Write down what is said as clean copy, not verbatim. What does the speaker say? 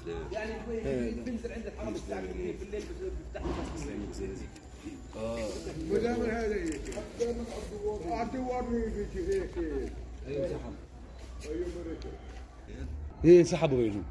يعني بنزل عند الحرم الساعه 2 بالليل بفتح ودائما هذا يجي الدوار يجي هيك ايوه سحب. ايوه ايه سحبوا يجوا.